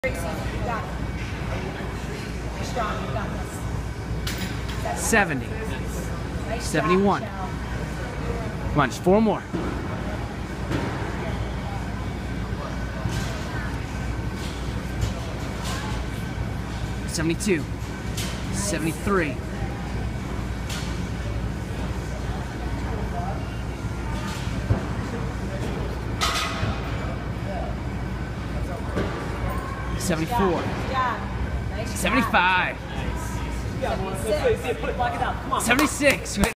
Gracie, you got it. You're strong, you got this. 70. Nice 71. job, Come on, just 4 more. $72. $73. $74. Nice job. Nice job. $75. Nice. 76. $76.